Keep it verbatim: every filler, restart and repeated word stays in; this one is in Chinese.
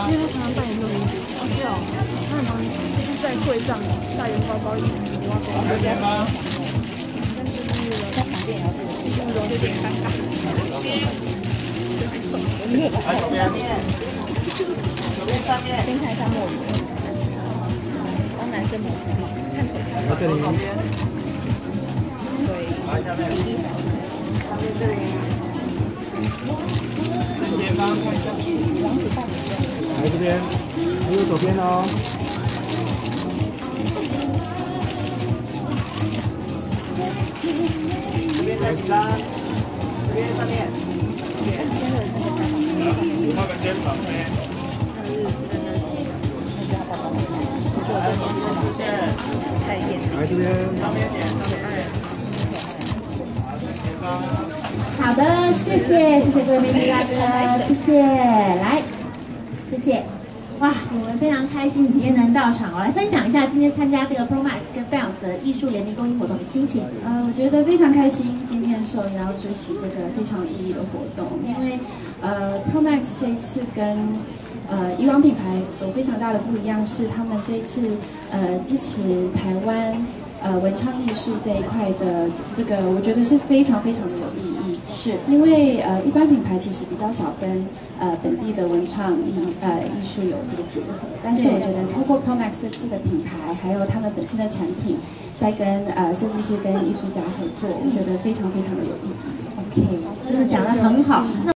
因为他常常扮演这种哦，是哦，他很常就是在柜上大元包包一直挖包。这边吗？但是就是在旁边也要这种有点尴尬。 来左边，左边上面。 先看一下墨鱼，帮男生抹看腿。 来这里。 对， 来下面。上面这里。前方看一下。来这边，还有左边哦。这边再紧张，这边上面。那个肩膀这边。谢谢。来这边，上面点，上面点。 好的，谢谢，谢谢各位美女大哥，谢谢，来，谢谢，哇，我们非常开心你今天能到场哦，来分享一下今天参加这个 Promax 跟 Bounce 的艺术联名公益活动的心情。 呃，我觉得非常开心，今天受邀出席这个非常有意义的活动，因为呃 Promax 这一次跟呃以往品牌有非常大的不一样，是他们这一次呃支持台湾呃文创艺术这一块的这个，我觉得是非常非常的有意义。是因为呃一般品牌其实比较少跟呃本地的文创艺呃艺术有这个结合，但是我觉得透过 Promax 这次的品牌，还有他们本身的产品，在跟呃设计师跟艺术家合作，我觉得非常非常的有意义。 OK，真的讲得很好。那